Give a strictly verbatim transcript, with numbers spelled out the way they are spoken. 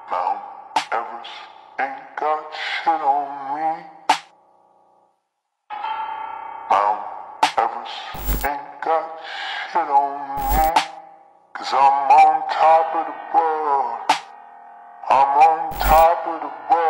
Mount Everest ain't got shit on me. Mount Everest ain't got shit on me. Cause I'm on top of the world. I'm on top of the world.